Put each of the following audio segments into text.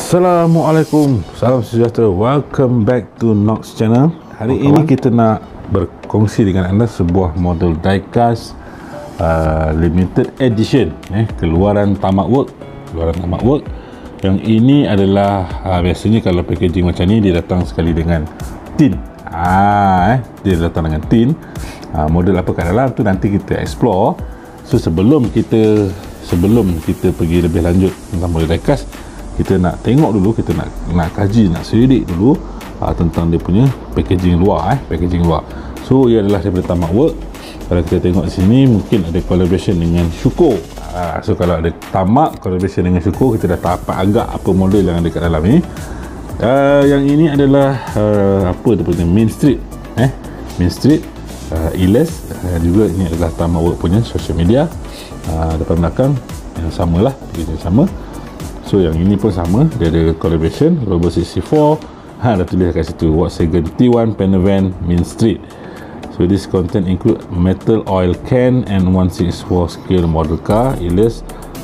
Assalamualaikum, salam sejahtera. Welcome back to Nox Channel. Hari ini kita nak berkongsi dengan anda sebuah model diecast limited edition, keluaran Tamak Work. Yang ini adalah biasanya kalau packaging macam ni dia datang sekali dengan tin. Dia datang dengan tin. Model apa kat dalam tu nanti kita explore. So sebelum kita pergi lebih lanjut tentang model diecast, kita nak tengok dulu, kita nak kaji, nak selidik dulu tentang dia punya packaging luar. So ia adalah daripada Tamak Work. Kalau kita tengok di sini mungkin ada collaboration dengan Shuko. So kalau ada Tamak collaboration dengan Shuko, kita dah dapat agak apa model yang ada kat dalam ni. Yang ini adalah apa dia punya Main Street, Iles. Juga ini adalah Tamak Work punya social media. Depan belakang yang samalah, packaging sama. So yang ini pun sama, dia ada collaboration Global 64. Dah tulis kat situ Volkswagen T1 Panavan Main Street. So this content include metal oil can and 164 scale model car. Ilis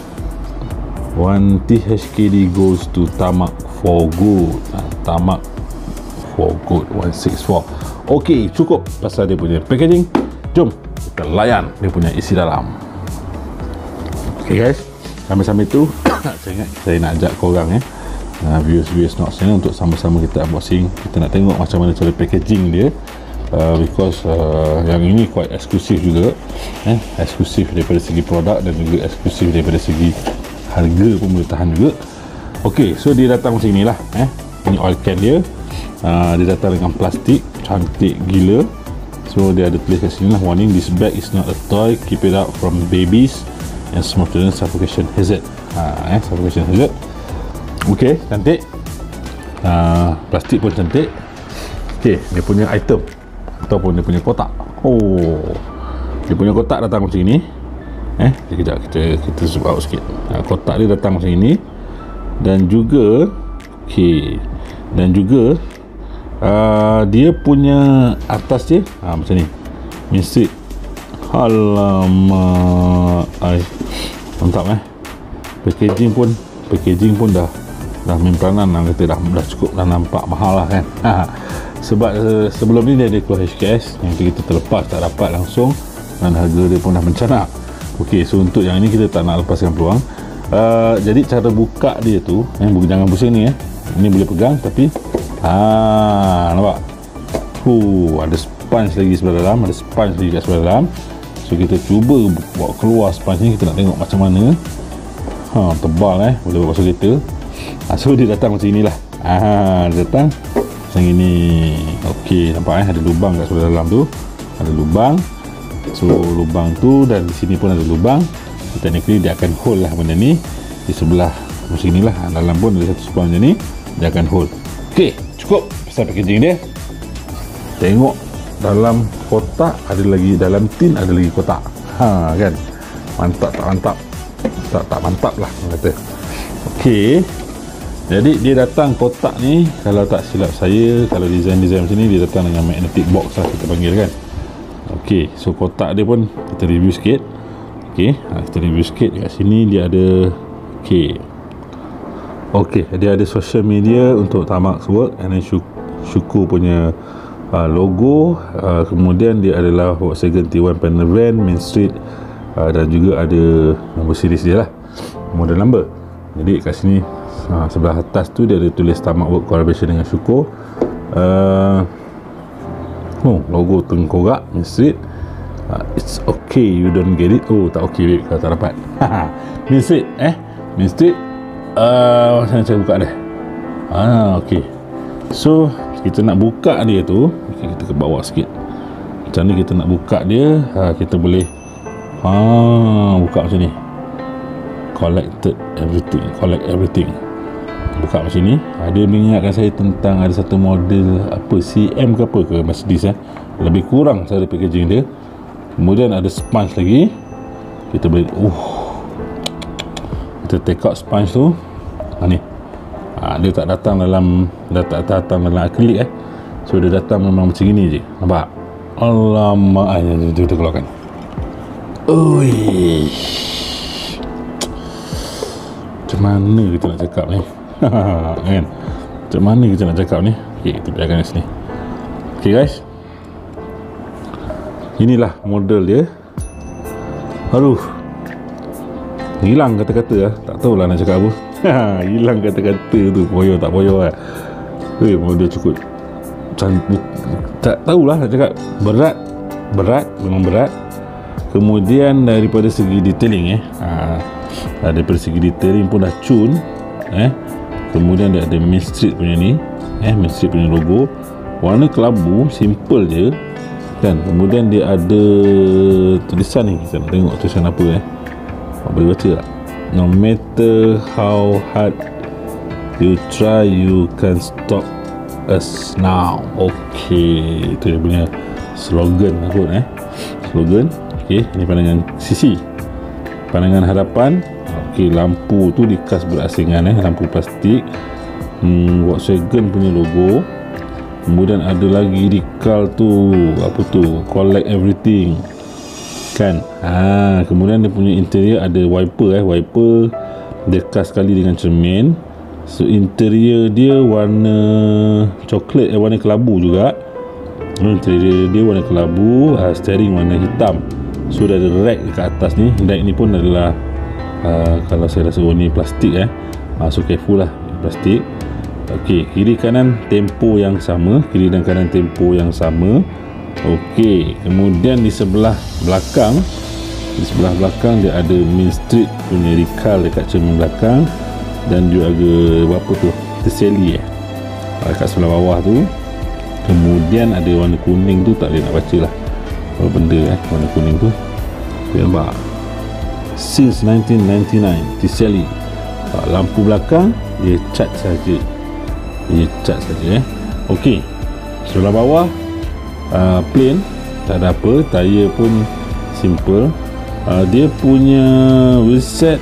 1 THKD goes to Tamak for good. Tamak for good 164. Okey, cukup pasal dia punya packaging. Jom kita layan dia punya isi dalam. Okay guys, sambil-sambil tu saya nak ajak korang viewers Nox Channel untuk sama-sama kita unboxing. Kita nak tengok macam mana cara packaging dia, because yang ini quite eksklusif juga, eksklusif daripada segi produk dan juga eksklusif daripada segi harga pun boleh tahan juga. Ok, so dia datang macam inilah, ini oil can dia. Dia datang dengan plastik cantik gila. So dia ada tulis kat sini lah, warning, this bag is not a toy, keep it out from babies and small children, suffocation hazard. Suffocation hazard. Ok, cantik. Plastik pun cantik. Ok, dia punya item ataupun dia punya kotak. Dia punya kotak datang macam ini. Sekejap kita zoom out sikit. Kotak dia datang macam ini. Dan juga dia punya atas dia macam ni, Main Street. Alamak, mantap. Packaging pun dah main peranan lah, kata dah cukup, dah nampak mahal lah kan. Sebab sebelum ni dia ada keluar HKS yang kita terlepas, tak dapat langsung, dan harga dia pun dah mencanak. Ok, so untuk yang ini kita tak nak lepaskan peluang. Jadi cara buka dia tu, jangan pusing ni, ini boleh pegang tapi nampak, ada sponge lagi sebelah dalam, ada sponge lagi kat sebelah dalam. So kita cuba bawa keluar sponge ni, kita nak tengok macam mana. Tebal, boleh bawa masuk kereta. So dia datang macam inilah. Dia datang macam ini. Ok, nampak ada lubang kat sebelah dalam tu, ada lubang. So lubang tu, dan di sini pun ada lubang. So, technically dia akan hold lah benda ni di sebelah macam inilah. Dalam pun ada satu sponge ni, dia akan hold. Ok, cukup pasal packaging dia. Tengok dalam kotak ada lagi, dalam tin ada lagi kotak. Kan, mantap tak mantap? Tak mantap lah orang kata. Ok, jadi dia datang kotak ni, kalau tak silap saya, kalau design macam ni, dia datang dengan magnetic box lah kita panggil kan. Ok, so kotak dia pun kita review sikit. Ok, kita review sikit. Kat sini dia ada ok, dia ada social media untuk Tamak Work, and then Shuko punya logo. Kemudian dia adalah Volkswagen T1 Panavan Main Street, dan juga ada nombor series dia lah, model number. Jadi kat sini sebelah atas tu dia ada tulis Tamak Work collaboration dengan Shuko. Logo tengkorak Main Street. It's okay you don't get it. Tak okay babe kalau tak dapat. Main Street, Main Street. Macam mana cara buka dia? Ok, so kita nak buka dia tu, kita ke bawah sikit. Macam ni kita nak buka dia. Kita boleh buka macam ni, collect everything. Buka macam ni. Dia mengingatkan saya tentang ada satu model apa, CM ke apa ke Mercedes, lebih kurang cara packaging dia. Kemudian ada sponge lagi. Kita boleh kita take out sponge tu. Ni dia tak datang dalam akrilik. So dia datang memang macam ni je, nampak? Alamak, dia keluarkan. Macam mana kita nak cakap ni? Kan, macam mana kita nak cakap ni? Okay, kita biarkan kat sini. Okay guys, inilah model dia. Aduh, hilang kata-kata lah. Tak tahulah nak cakap apa. Hilang kata-kata tu. Poyo tak poyo lah. Model cukup tak tahulah nak cakap. Berat, memang berat. Kemudian daripada segi detailing daripada segi detailing pun dah cun. Kemudian dia ada Main Street punya ni, Main Street punya logo. Warna kelabu, simple je kan. Kemudian dia ada tulisan ni, kita nak tengok tulisan apa boleh baca tak? No matter how hard you try, you can stop us now. Okay, itu dia punya slogan kot slogan. Okay, ini pandangan sisi, pandangan hadapan. Okay, lampu tu dikas berasingan lampu plastik. Volkswagen punya logo. Kemudian ada lagi decal tu, apa tu, collect everything kan. Kemudian dia punya interior ada wiper dia khas sekali dengan cermin. So interior dia warna coklat, warna kelabu juga. Interior dia warna kelabu, steering warna hitam. So dah ada rack dekat atas ni. Rack ni pun adalah kalau saya rasa ni plastik so careful lah, plastik. Okey, kiri kanan tempo yang sama, kiri dan kanan tempo yang sama. Okey, kemudian di sebelah belakang dia ada Main Street punya decal dekat cermin belakang, dan juga ada apa tu, terseli dekat sebelah bawah tu. Kemudian ada warna kuning tu, tak boleh nak baca lah apa benda warna kuning tu. Nampak since 1999 terseli. Lampu belakang dia cat saja. Okey, sebelah bawah plain, tak ada apa. Tayar pun simple. Dia punya wheelset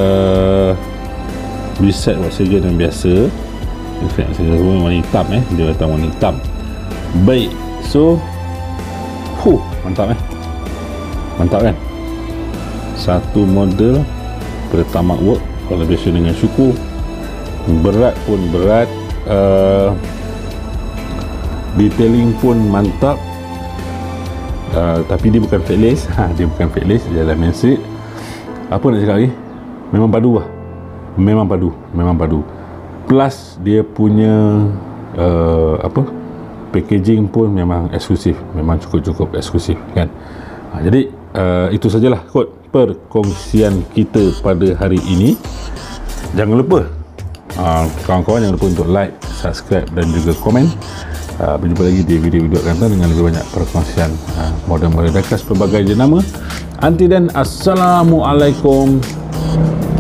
Volkswagen yang biasa. Effect saya semua warna hitam dia datang warna hitam. Baik, so mantap kan. Satu model pertama work, collaboration dengan Syukur. Berat pun berat, detailing pun mantap. Tapi dia bukan faceless. Dia bukan faceless, dia adalah Main Street. Apa nak cakap lagi, memang padu. Plus dia punya packaging pun memang eksklusif, memang cukup eksklusif kan. Jadi itu sajalah kot perkongsian kita pada hari ini. Jangan lupa kawan-kawan, jangan lupa untuk like, subscribe dan juga komen. Berjumpa lagi di video-video akan datang dengan lebih banyak perkongsian model-model diecast pelbagai jenama. Until then, assalamualaikum